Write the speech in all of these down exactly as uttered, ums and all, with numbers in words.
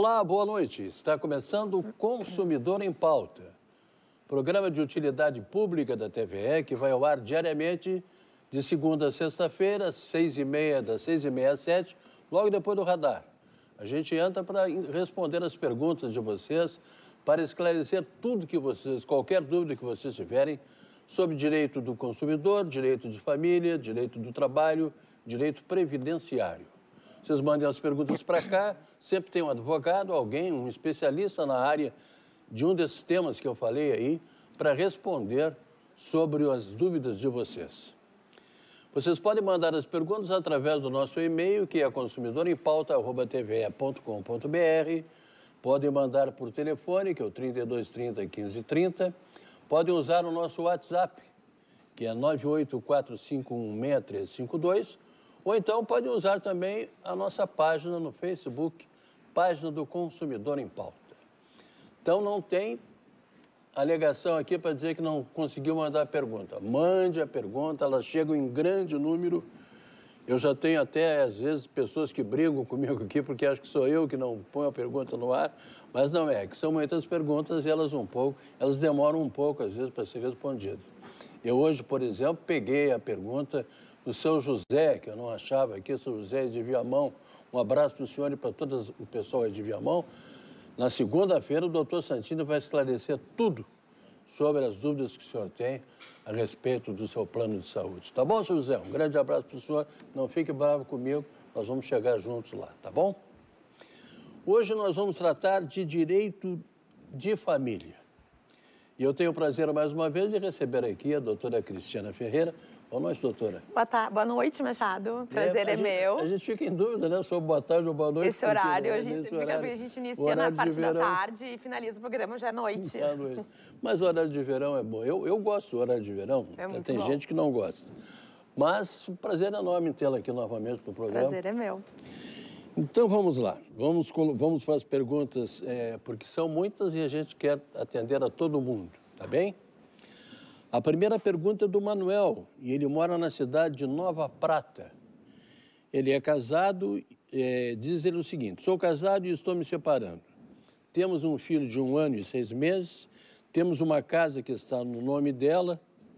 Olá, boa noite. Está começando o Consumidor em Pauta, programa de utilidade pública da T V E que vai ao ar diariamente de segunda a sexta-feira, seis e meia, das seis e meia às sete, logo depois do radar. A gente entra para responder as perguntas de vocês, para esclarecer tudo que vocês, qualquer dúvida que vocês tiverem sobre direito do consumidor, direito de família, direito do trabalho, direito previdenciário. Vocês mandem as perguntas para cá, sempre tem um advogado, alguém, um especialista na área de um desses temas que eu falei aí, para responder sobre as dúvidas de vocês. Vocês podem mandar as perguntas através do nosso e-mail, que é consumidor em pauta arroba t v e ponto com ponto b r. Podem mandar por telefone, que é o trinta e dois, trinta, quinze, trinta. Podem usar o nosso WhatsApp, que é nove oito quatro cinco um seis três cinco dois. Ou então podem usar também a nossa página no Facebook, página do Consumidor em Pauta. Então não tem alegação aqui para dizer que não conseguiu mandar a pergunta. Mande a pergunta, elas chegam em grande número. Eu já tenho até, às vezes, pessoas que brigam comigo aqui porque acham que sou eu que não ponho a pergunta no ar, mas não é, que são muitas perguntas e elas um pouco, elas demoram um pouco, às vezes, para ser respondidas. Eu hoje, por exemplo, peguei a pergunta do seu José, que eu não achava aqui, seu José de Viamão. Um abraço para o senhor e para todo o pessoal de Viamão. Na segunda-feira, o doutor Santino vai esclarecer tudo sobre as dúvidas que o senhor tem a respeito do seu plano de saúde. Tá bom, seu José? Um grande abraço para o senhor. Não fique bravo comigo, nós vamos chegar juntos lá, tá bom? Hoje nós vamos tratar de direito de família. E eu tenho o prazer, mais uma vez, de receber aqui a doutora Cristiana Ferreira. Boa noite, doutora. Boa, ta... boa noite, Machado. Prazer é, é gente, meu. A gente fica em dúvida, né? Sobre boa tarde ou boa noite. Esse horário, porque, a gente, fica, horário, a gente inicia na parte da tarde e finaliza o programa já à noite. Já à noite. Mas o horário de verão é bom. Eu, eu gosto do horário de verão. É muito Tem bom. gente que não gosta. Mas um prazer enorme tê-la aqui novamente no programa. Prazer é meu. Então vamos lá. Vamos, vamos para as perguntas, é, porque são muitas e a gente quer atender a todo mundo. Tá bem? A primeira pergunta é do Manuel, e ele mora na cidade de Nova Prata. Ele é casado, é, diz ele o seguinte: sou casado e estou me separando. Temos um filho de um ano e seis meses, temos uma casa que está no nome dela,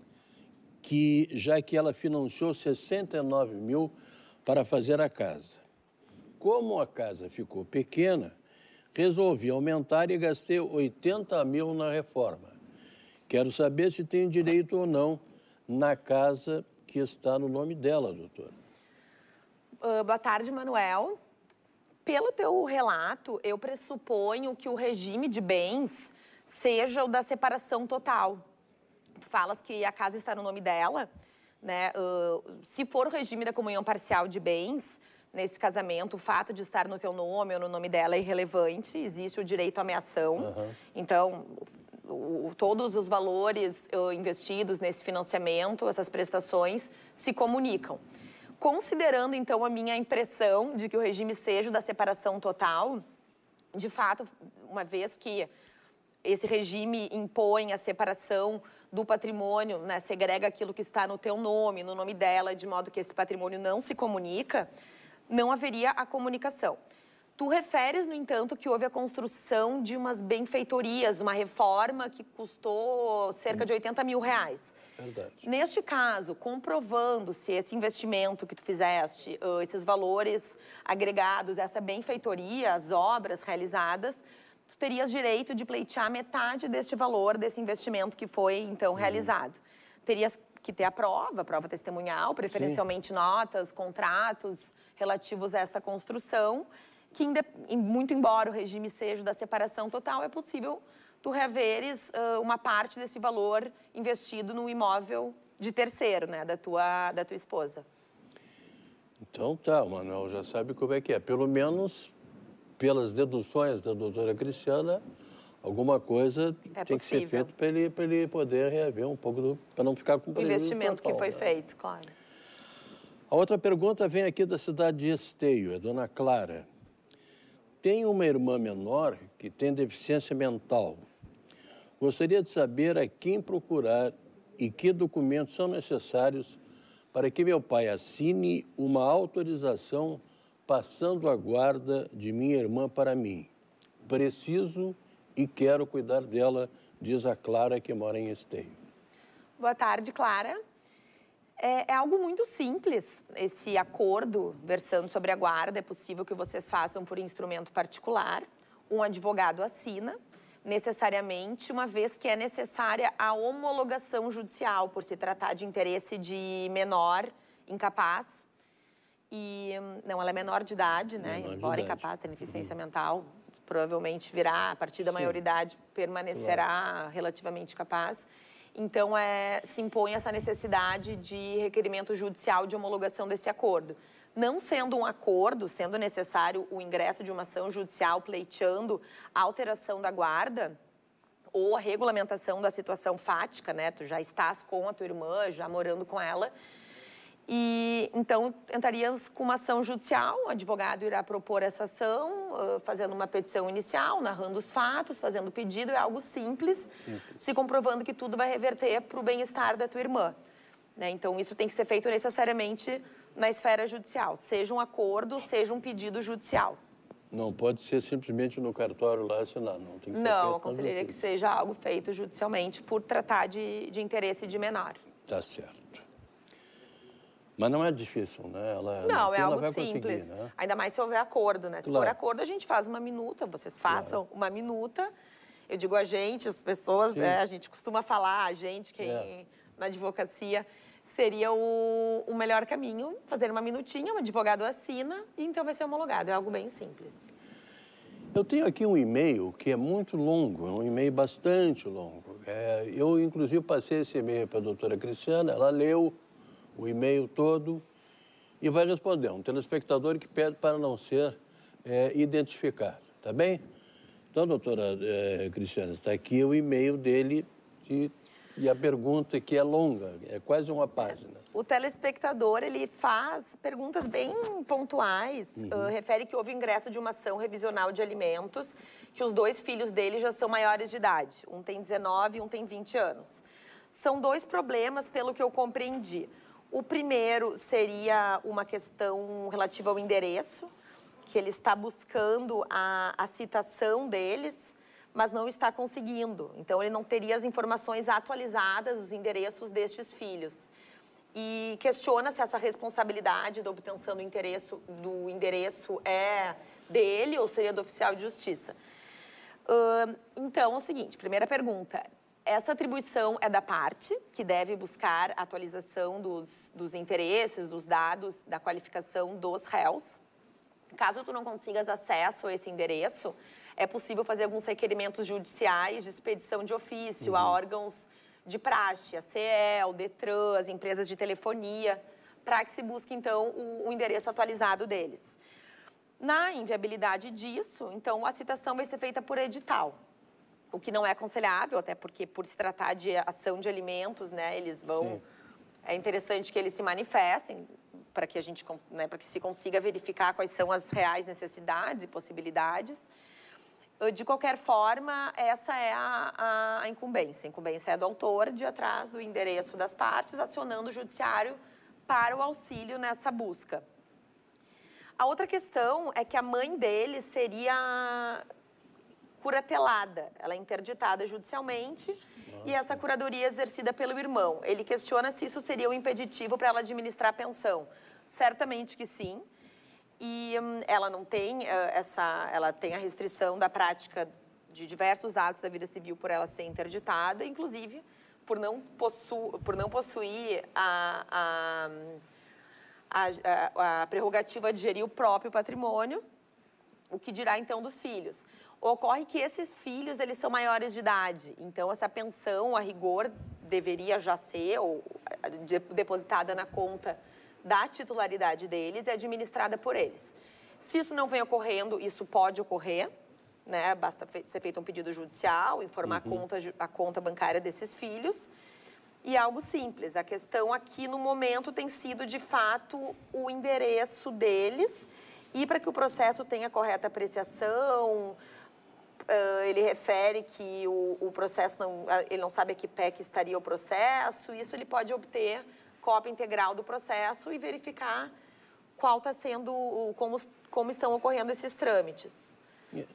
que, já que ela financiou sessenta e nove mil para fazer a casa. Como a casa ficou pequena, resolvi aumentar e gastei oitenta mil na reforma. Quero saber se tem direito ou não na casa que está no nome dela, doutora. Uh, boa tarde, Manuel. Pelo teu relato, eu pressuponho que o regime de bens seja o da separação total. Tu falas que a casa está no nome dela, né? Uh, se for o regime da comunhão parcial de bens, nesse casamento, o fato de estar no teu nome ou no nome dela é irrelevante, existe o direito à meação. Uhum. Então, o, todos os valores uh, investidos nesse financiamento, essas prestações, se comunicam. Considerando, então, a minha impressão de que o regime seja o da separação total, de fato, uma vez que esse regime impõe a separação do patrimônio, né, segrega aquilo que está no teu nome, no nome dela, de modo que esse patrimônio não se comunica, não haveria a comunicação. Tu referes, no entanto, que houve a construção de umas benfeitorias, uma reforma que custou cerca de oitenta mil reais. Verdade. Neste caso, comprovando-se esse investimento que tu fizeste, esses valores agregados, essa benfeitoria, as obras realizadas, tu terias direito de pleitear metade deste valor, desse investimento que foi, então, uhum. realizado. Terias que ter a prova, a prova testemunhal, preferencialmente Sim. notas, contratos relativos a essa construção, que, muito embora o regime seja da separação total, é possível tu reaveres uh, uma parte desse valor investido no imóvel de terceiro, né, da tua, da tua esposa. Então tá, o Manuel já sabe como é que é. Pelo menos, pelas deduções da doutora Cristiana, alguma coisa é tem possível. que ser feito para ele, para ele poder reaver um pouco, para não ficar com prejuízo o investimento total, que foi né? feito, claro. A outra pergunta vem aqui da cidade de Esteio, é dona Clara. Tenho uma irmã menor que tem deficiência mental. Gostaria de saber a quem procurar e que documentos são necessários para que meu pai assine uma autorização passando a guarda de minha irmã para mim. preciso e quero cuidar dela, diz a Clara, que mora em Esteio. Boa tarde, Clara. É, é algo muito simples, esse acordo versando sobre a guarda. É possível que vocês façam por instrumento particular. Um advogado assina, necessariamente, uma vez que é necessária a homologação judicial, por se tratar de interesse de menor incapaz. E, não, ela é menor de idade, né? Menor de Embora idade. incapaz, tem deficiência uhum. mental, provavelmente virá, a partir da Sim. maioridade, permanecerá claro. relativamente capaz. Então, é, se impõe essa necessidade de requerimento judicial de homologação desse acordo. Não sendo um acordo, sendo necessário o ingresso de uma ação judicial pleiteando a alteração da guarda ou a regulamentação da situação fática, né? Tu já estás com a tua irmã, já morando com ela. E, então, entraríamos com uma ação judicial, o advogado irá propor essa ação, uh, fazendo uma petição inicial, narrando os fatos, fazendo o pedido, é algo simples, simples. se comprovando que tudo vai reverter para o bem-estar da tua irmã. Né? Então, isso tem que ser feito necessariamente na esfera judicial, seja um acordo, seja um pedido judicial. Não pode ser simplesmente no cartório lá assinar, não. Tem que ser não, aconselharia que seja algo feito judicialmente por tratar de, de interesse de menor. Tá certo. Mas não é difícil, né? Ela, não, é algo vai simples. Né? Ainda mais se houver acordo, né? Se claro. for acordo, a gente faz uma minuta, vocês façam claro. uma minuta. Eu digo a gente, as pessoas, né? A gente costuma falar, a gente, quem é. na advocacia, seria o, o melhor caminho, fazer uma minutinha, um advogado assina e então vai ser homologado. É algo bem simples. Eu tenho aqui um e-mail que é muito longo, é um e-mail bastante longo. É, eu, inclusive, passei esse e-mail para a doutora Cristiana, ela leu o e-mail todo e vai responder. Um telespectador que pede para não ser é, identificado, tá bem? Então, doutora é, Cristiana, está aqui o e-mail dele e, e a pergunta que é longa, é quase uma página. O telespectador, ele faz perguntas bem pontuais, uhum. uh, refere que houve o ingresso de uma ação revisional de alimentos, que os dois filhos dele já são maiores de idade, um tem dezenove e um tem vinte anos. São dois problemas, pelo que eu compreendi. O primeiro seria uma questão relativa ao endereço, que ele está buscando a, a citação deles, mas não está conseguindo. Então, ele não teria as informações atualizadas dos endereços destes filhos. E questiona se essa responsabilidade da obtenção do endereço, do endereço é dele ou seria do oficial de justiça. Uh, então, é o seguinte, primeira pergunta. Essa atribuição é da parte, que deve buscar a atualização dos, dos interesses, dos dados, da qualificação dos réus. Caso tu não consigas acesso a esse endereço, é possível fazer alguns requerimentos judiciais de expedição de ofício uhum. a órgãos de praxe, a C E, o DETRAN, as empresas de telefonia, para que se busque, então, o, o endereço atualizado deles. Na inviabilidade disso, então, a citação vai ser feita por edital. O que não é aconselhável, até porque, por se tratar de ação de alimentos, né, eles vão... Sim. É interessante que eles se manifestem para que a gente, né, para que se consiga verificar quais são as reais necessidades e possibilidades. De qualquer forma, essa é a, a, a incumbência. A incumbência é do autor de ir atrás do endereço das partes, acionando o judiciário para o auxílio nessa busca. A outra questão é que a mãe dele seria curatelada, ela é interditada judicialmente e essa curadoria é exercida pelo irmão. Ele questiona se isso seria um impeditivo para ela administrar a pensão. Certamente que sim. E hum, ela não tem uh, essa, ela tem a restrição da prática de diversos atos da vida civil por ela ser interditada, inclusive por não, possu por não possuir a, a, a, a, a prerrogativa de gerir o próprio patrimônio, o que dirá então dos filhos. Ocorre que esses filhos, eles são maiores de idade, então essa pensão, a rigor, deveria já ser ou, depositada na conta da titularidade deles e administrada por eles. Se isso não vem ocorrendo, isso pode ocorrer, né? Basta fe ser feito um pedido judicial, informar uhum. a, conta, a conta bancária desses filhos. E algo simples, a questão aqui no momento tem sido, de fato, o endereço deles. E para que o processo tenha correta apreciação, uh, ele refere que o, o processo, não, ele não sabe a que pé que estaria o processo, isso ele pode obter cópia integral do processo e verificar qual está sendo, como, como estão ocorrendo esses trâmites.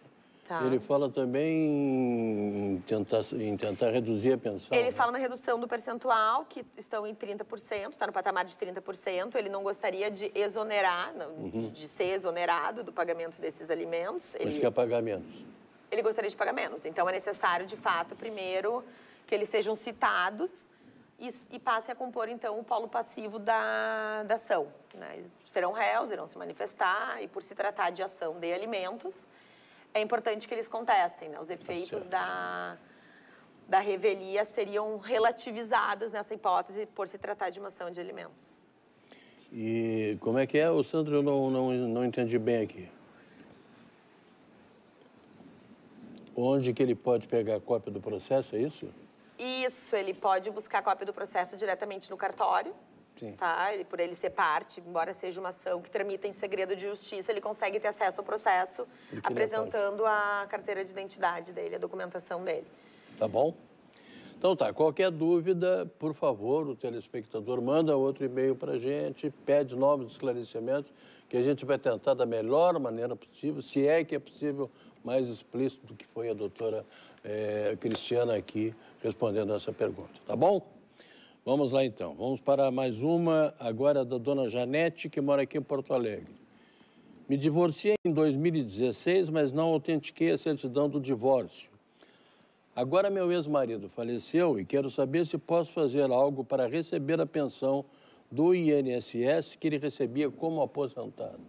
Tá. Ele fala também em tentar, em tentar reduzir a pensão. Ele né? fala na redução do percentual, que estão em trinta por cento, está no patamar de trinta por cento. Ele não gostaria de exonerar, não, uhum. de ser exonerado do pagamento desses alimentos. Mas ele quer pagar menos. Ele gostaria de pagar menos. Então, é necessário, de fato, primeiro, que eles sejam citados e, e passem a compor, então, o polo passivo da, da ação. Né? Eles serão réus, irão se manifestar, e por se tratar de ação de alimentos, é importante que eles contestem. Né? Os efeitos da, da revelia seriam relativizados nessa hipótese por se tratar de uma ação de alimentos. E como é que é? O Sandro, eu não, não, não entendi bem aqui. Onde que ele pode pegar a cópia do processo, é isso? Isso, ele pode buscar a cópia do processo diretamente no cartório. Sim. Tá? Ele, por ele ser parte, embora seja uma ação que tramita em segredo de justiça, ele consegue ter acesso ao processo apresentando a carteira de identidade dele, a documentação dele. Tá bom? Então tá, qualquer dúvida, por favor, o telespectador manda outro e-mail para a gente, pede novos esclarecimentos, que a gente vai tentar da melhor maneira possível, se é que é possível, mais explícito do que foi a doutora eh, Cristiana aqui respondendo essa pergunta, tá bom? Vamos lá então, vamos para mais uma, agora da dona Janete, que mora aqui em Porto Alegre. Me divorciei em dois mil e dezesseis, mas não autentiquei a certidão do divórcio. Agora meu ex-marido faleceu e quero saber se posso fazer algo para receber a pensão do I N S S que ele recebia como aposentado.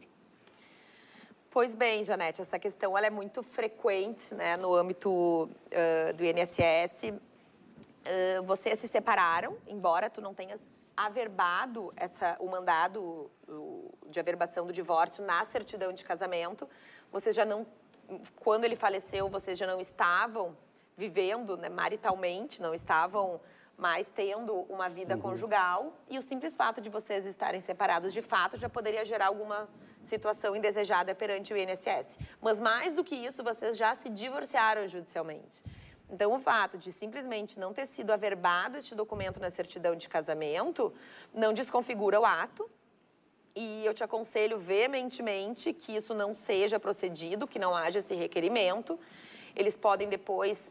Pois bem, Janete, essa questão ela é muito frequente, né, no âmbito uh, do I N S S. Uh, vocês se separaram, embora tu não tenhas averbado essa, o mandado o, de averbação do divórcio na certidão de casamento. Vocês já não, quando ele faleceu, vocês já não estavam vivendo, né, maritalmente, não estavam mais tendo uma vida uhum. conjugal, e o simples fato de vocês estarem separados de fato já poderia gerar alguma situação indesejada perante o I N S S. Mas mais do que isso, vocês já se divorciaram judicialmente. Então, o fato de simplesmente não ter sido averbado este documento na certidão de casamento não desconfigura o ato, e eu te aconselho veementemente que isso não seja procedido, que não haja esse requerimento. Eles podem depois,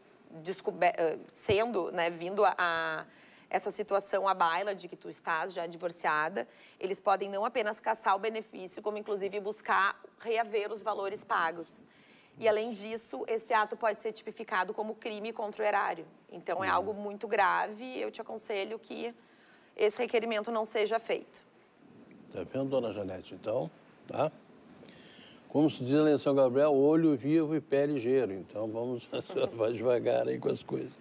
sendo, né, vindo a, a essa situação à baila de que tu estás já divorciada, eles podem não apenas cassar o benefício, como inclusive buscar reaver os valores pagos. E, além disso, esse ato pode ser tipificado como crime contra o erário. Então, é algo muito grave e eu te aconselho que esse requerimento não seja feito. Tá vendo, dona Janete? Então, tá? Como se diz lá em São Gabriel, olho vivo e pé ligeiro. Então, vamos, a senhora vai devagar aí com as coisas.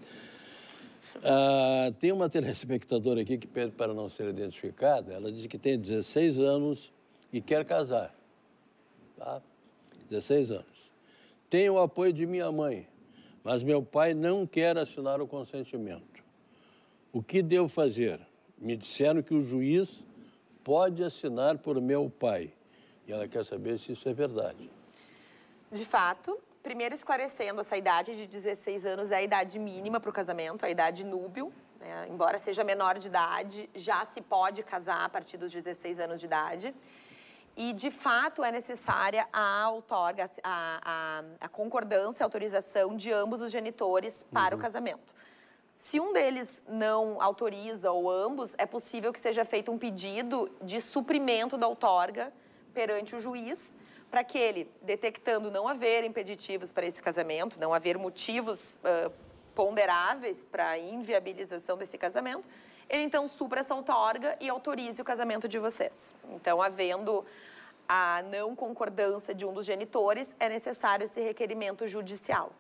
Ah, tem uma telespectadora aqui que pede para não ser identificada. Ela diz que tem dezesseis anos e quer casar. Tá? dezesseis anos. Tem o apoio de minha mãe, mas meu pai não quer assinar o consentimento. O que devo fazer? Me disseram que o juiz pode assinar por meu pai. E ela quer saber se isso é verdade. De fato, primeiro esclarecendo, essa idade de dezesseis anos é a idade mínima para o casamento, a idade núbil. Né? Embora seja menor de idade, já se pode casar a partir dos dezesseis anos de idade. E, de fato, é necessária a outorga, a, a, a concordância, a autorização de ambos os genitores para uhum. o casamento. Se um deles não autoriza ou ambos, é possível que seja feito um pedido de suprimento da outorga perante o juiz, para que ele, detectando não haver impeditivos para esse casamento, não haver motivos uh, ponderáveis para a inviabilização desse casamento, ele então supra essa outorga e autorize o casamento de vocês. Então, havendo a não concordância de um dos genitores, é necessário esse requerimento judicial.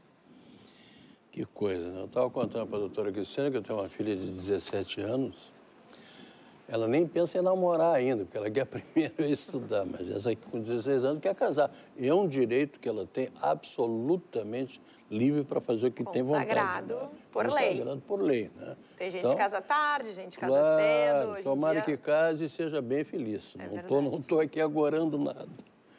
Que coisa, né? Eu estava contando para a doutora Cristiana que eu tenho uma filha de dezessete anos. Ela nem pensa em namorar ainda, porque ela quer primeiro estudar, mas essa aqui com dezesseis anos quer casar. E é um direito que ela tem absolutamente livre para fazer o que tem vontade. Consagrado né? por lei. Consagrado por lei, né? Tem gente então, que casa tarde, gente que casa claro, cedo. Hoje tomara em dia... que case e seja bem feliz. É não estou não tô aqui agorando nada.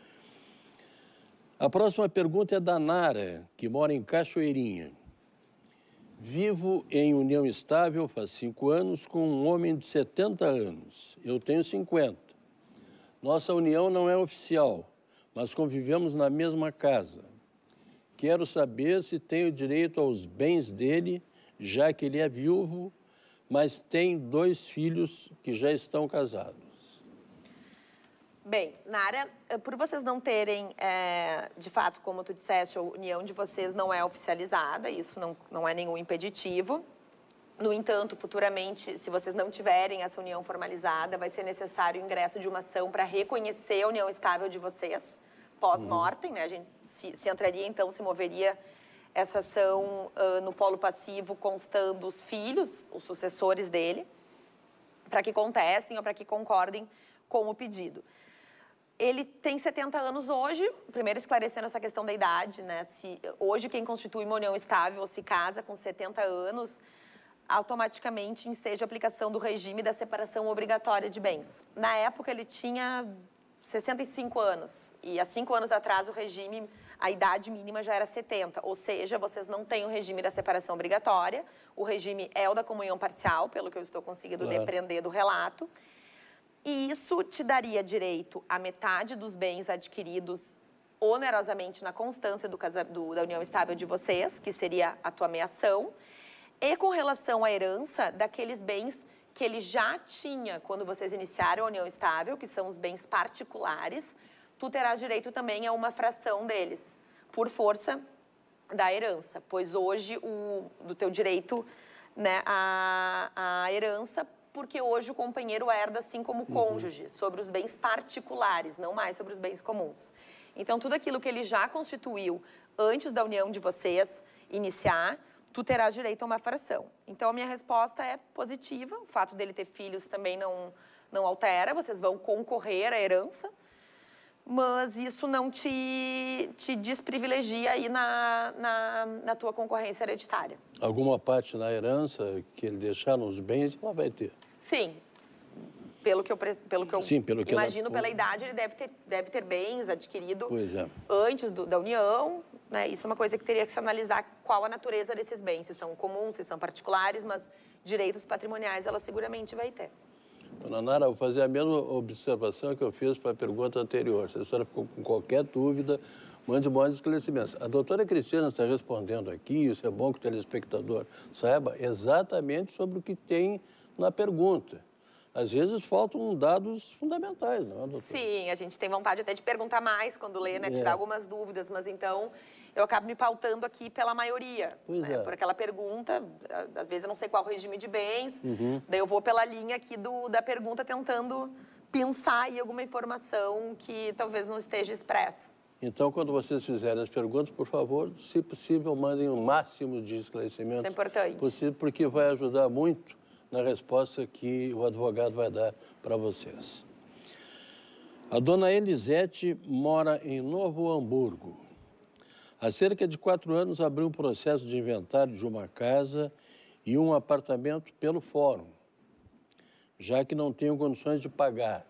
A próxima pergunta é da Nara, que mora em Cachoeirinha. Vivo em união estável faz cinco anos com um homem de setenta anos. Eu tenho cinquenta. Nossa união não é oficial, mas convivemos na mesma casa. Quero saber se tenho direito aos bens dele, já que ele é viúvo, mas tem dois filhos que já estão casados. Bem, Nara, por vocês não terem, é, de fato, como tu disseste, a união de vocês não é oficializada, isso não, não é nenhum impeditivo. No entanto, futuramente, se vocês não tiverem essa união formalizada, vai ser necessário o ingresso de uma ação para reconhecer a união estável de vocês, pós-mortem, né? A gente se, se entraria, então, se moveria essa ação uh, no polo passivo, constando os filhos, os sucessores dele, para que contestem ou para que concordem com o pedido. Ele tem setenta anos hoje, primeiro esclarecendo essa questão da idade, né? Se hoje quem constitui uma união estável se casa com setenta anos, automaticamente enseja a aplicação do regime da separação obrigatória de bens. Na época ele tinha sessenta e cinco anos e há cinco anos atrás o regime, a idade mínima já era setenta, ou seja, vocês não têm o regime da separação obrigatória, o regime é o da comunhão parcial, pelo que eu estou conseguindo claro. depreender do relato. E isso te daria direito a metade dos bens adquiridos onerosamente na constância do, do, da união estável de vocês, que seria a tua ameação, e com relação à herança daqueles bens que ele já tinha quando vocês iniciaram a união estável, que são os bens particulares, tu terás direito também a uma fração deles, por força da herança, pois hoje o do teu direito, né, a, a herança, porque hoje o companheiro herda assim como cônjuge, uhum. sobre os bens particulares, não mais sobre os bens comuns. Então, tudo aquilo que ele já constituiu antes da união de vocês iniciar, tu terás direito a uma fração. Então, a minha resposta é positiva. O fato dele ter filhos também não, não altera, vocês vão concorrer à herança, mas isso não te, te desprivilegia aí na, na, na tua concorrência hereditária. Alguma parte na herança que ele deixar nos bens, ela vai ter? Sim. Pelo que eu, pelo que eu Sim, pelo que imagino, ela... pela idade, ele deve ter, deve ter bens adquiridos é. antes do, da união. Né? Isso é uma coisa que teria que se analisar qual a natureza desses bens, se são comuns, se são particulares, mas direitos patrimoniais ela seguramente vai ter. Dona Nara, vou fazer a mesma observação que eu fiz para a pergunta anterior. Se a senhora ficou com qualquer dúvida, mande bons esclarecimentos. A doutora Cristina está respondendo aqui, isso é bom que o telespectador saiba exatamente sobre o que tem na pergunta. Às vezes faltam dados fundamentais, não é, doutora? Sim, a gente tem vontade até de perguntar mais quando lê, né? Tirar é. algumas dúvidas, mas então eu acabo me pautando aqui pela maioria. Pois né? é. Por aquela pergunta, às vezes eu não sei qual regime de bens, uhum. daí eu vou pela linha aqui do, da pergunta tentando pensar aí alguma informação que talvez não esteja expressa. Então, quando vocês fizerem as perguntas, por favor, se possível, mandem o máximo de esclarecimentos Isso é importante. possível, porque vai ajudar muito na resposta que o advogado vai dar para vocês. A dona Elisete mora em Novo Hamburgo. Há cerca de quatro anos abriu um processo de inventário de uma casa e um apartamento pelo fórum, já que não tenho condições de pagar.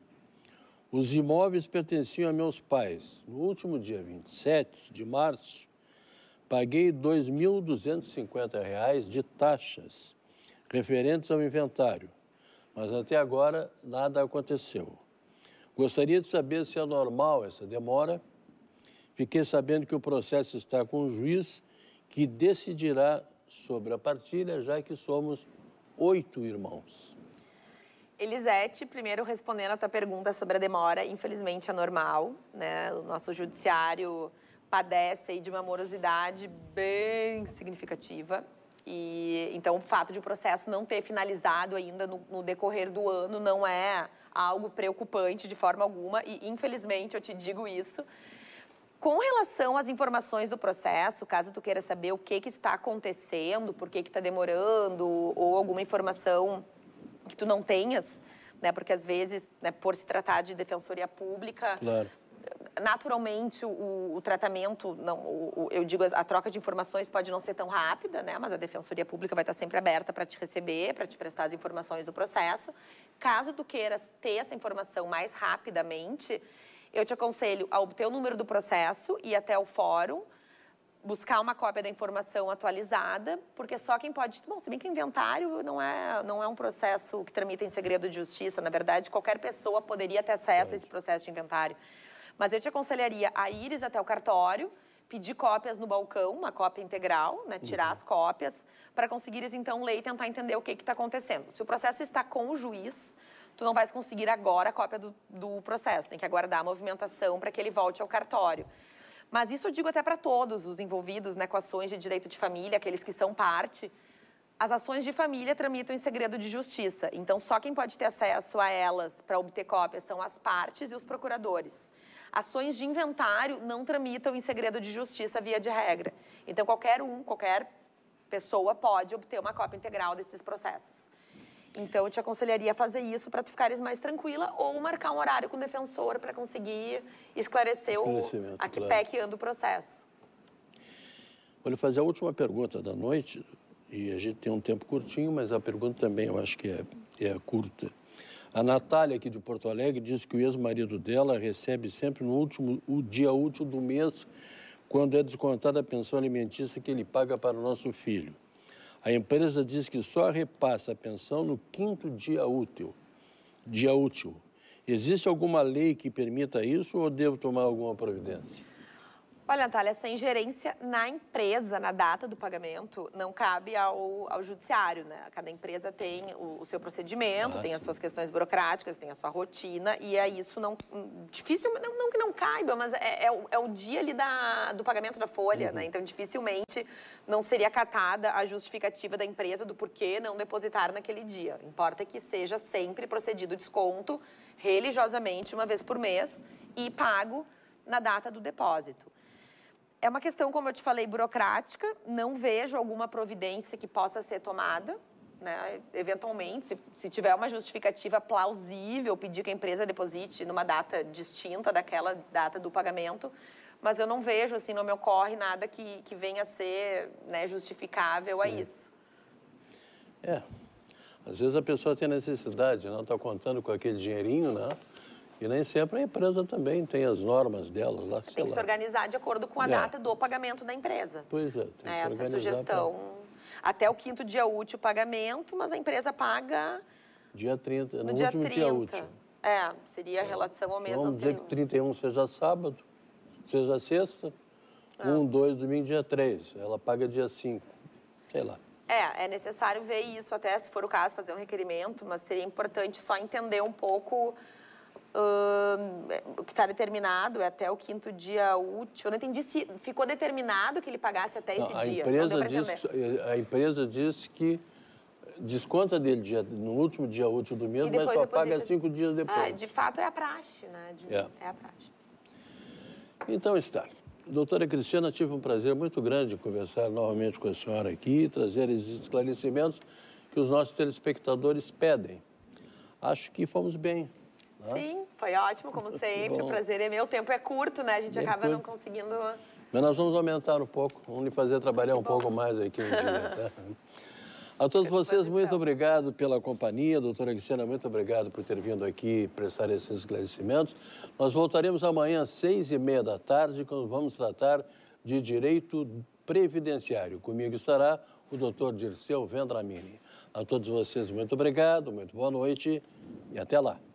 Os imóveis pertenciam a meus pais. No último dia vinte e sete de março, paguei dois mil duzentos e cinquenta reais de taxas referentes ao inventário, mas até agora nada aconteceu. Gostaria de saber se é normal essa demora. Fiquei sabendo que o processo está com o juiz que decidirá sobre a partilha, já que somos oito irmãos. Elisete, primeiro respondendo a tua pergunta sobre a demora, infelizmente é normal, né? O nosso judiciário padece aí de uma morosidade bem significativa. E, então, o fato de o processo não ter finalizado ainda no, no decorrer do ano não é algo preocupante de forma alguma e, infelizmente, eu te digo isso. Com relação às informações do processo, caso tu queira saber o que, que está acontecendo, por que está demorando, ou alguma informação que tu não tenhas, né, porque às vezes, né, por se tratar de defensoria pública... Claro. Naturalmente, o, o tratamento, não, o, o, eu digo, a troca de informações pode não ser tão rápida, né? Mas a Defensoria Pública vai estar sempre aberta para te receber, para te prestar as informações do processo. Caso tu queiras ter essa informação mais rapidamente, eu te aconselho a obter o número do processo, ir até o fórum, buscar uma cópia da informação atualizada, porque só quem pode... Bom, se bem que o inventário não é, não é um processo que tramita em segredo de justiça, na verdade, qualquer pessoa poderia ter acesso a esse processo de inventário. Mas eu te aconselharia a ires até o cartório, pedir cópias no balcão, uma cópia integral, né, tirar uhum. as cópias, para conseguires, então, ler e tentar entender o que está acontecendo. Se o processo está com o juiz, tu não vais conseguir agora a cópia do, do processo, tem que aguardar a movimentação para que ele volte ao cartório. Mas isso eu digo até para todos os envolvidos, né, com ações de direito de família, aqueles que são parte. As ações de família tramitam em segredo de justiça, então só quem pode ter acesso a elas para obter cópias são as partes e os procuradores. Ações de inventário não tramitam em segredo de justiça via de regra. Então qualquer um, qualquer pessoa pode obter uma cópia integral desses processos. Então eu te aconselharia a fazer isso para tu ficares mais tranquila ou marcar um horário com o defensor para conseguir esclarecer o, a que pé que anda o processo. Vou lhe fazer a última pergunta da noite. E a gente tem um tempo curtinho, mas a pergunta também eu acho que é, é curta. A Natália, aqui de Porto Alegre, diz que o ex-marido dela recebe sempre no último o dia útil do mês, quando é descontada a pensão alimentícia que ele paga para o nosso filho. A empresa diz que só repassa a pensão no quinto dia útil. Dia útil. Existe alguma lei que permita isso ou devo tomar alguma providência? Olha, Natália, essa ingerência na empresa, na data do pagamento, não cabe ao, ao judiciário, né? Cada empresa tem o, o seu procedimento, ah, tem sim. as suas questões burocráticas, tem a sua rotina, e é isso não... Difícil, não, não que não caiba, mas é, é, o, é o dia ali da, do pagamento da folha, uhum. né? Então, dificilmente não seria acatada a justificativa da empresa do porquê não depositar naquele dia. Importa que seja sempre procedido o desconto religiosamente, uma vez por mês, e pago na data do depósito. É uma questão, como eu te falei, burocrática. Não vejo alguma providência que possa ser tomada, né? Eventualmente, se, se tiver uma justificativa plausível, pedir que a empresa deposite numa data distinta daquela data do pagamento. Mas eu não vejo, assim, não me ocorre nada que, que venha a ser, né, justificável a isso. É. Às vezes a pessoa tem necessidade, não está contando com aquele dinheirinho, né? E nem sempre a empresa também tem as normas dela lá. Tem que lá. se organizar de acordo com a é. data do pagamento da empresa. Pois é. Tem é que essa sugestão. Pra... Até o quinto dia útil o pagamento, mas a empresa paga... Dia trinta, no, no último dia trinta. Dia útil. É, seria a relação ao mês Vamos anterior. dizer que trinta e um seja sábado, seja sexta, ah. um, dois, domingo, dia três. Ela paga dia cinco, sei lá. É, é necessário ver isso, até se for o caso, fazer um requerimento, mas seria importante só entender um pouco... Uh, o que está determinado é até o quinto dia útil. Eu não entendi se ficou determinado que ele pagasse até esse não, a dia. Empresa não diz, a empresa disse que desconta dele dia, no último dia útil do mês, mas só deposita... paga cinco dias depois. Ah, de fato, é a praxe, né? De... É. é a praxe. Então está. Doutora Cristiana, tive um prazer muito grande em conversar novamente com a senhora aqui e trazer esses esclarecimentos que os nossos telespectadores pedem. Acho que fomos bem. Sim, foi ótimo, como sempre. O prazer é meu. O tempo é curto, né? A gente Bem acaba curto. não conseguindo... Mas nós vamos aumentar um pouco. Vamos lhe fazer trabalhar um pouco mais aqui um dia, tá? A todos vocês, muito obrigado pela companhia. Doutora Cristiana, muito obrigado por ter vindo aqui prestar esses esclarecimentos. Nós voltaremos amanhã às seis e meia da tarde, quando vamos tratar de direito previdenciário. Comigo estará o doutor Dirceu Vendramini. A todos vocês, muito obrigado, muito boa noite e até lá.